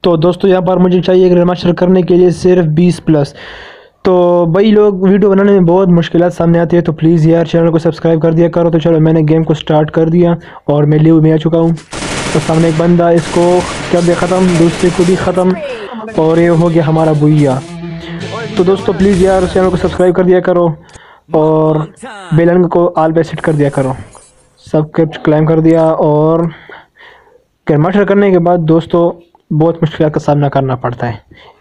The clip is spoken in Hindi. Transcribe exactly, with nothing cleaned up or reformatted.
तो दोस्तों यहाँ पर मुझे चाहिए ग्रैंड मास्टर करने के लिए सिर्फ बीस प्लस। तो भाई लोग वीडियो बनाने में बहुत मुश्किलात सामने आती है, तो प्लीज़ यार चैनल को सब्सक्राइब कर दिया करो। तो चलो मैंने गेम को स्टार्ट कर दिया और मैं लीव में आ चुका हूँ। तो सामने एक बंदा, इसको कर दिया ख़त्म, दूसरे को भी ख़त्म, और ये हो गया हमारा भुइया। तो दोस्तों प्लीज़ यार चैनल को सब्सक्राइब कर दिया करो और बेल आइकन को ऑल पे सेट कर दिया करो। सब कुछ क्लाइम कर दिया और ग्रैंड मास्टर करने के बाद दोस्तों बहुत मुश्किल का सामना करना पड़ता है।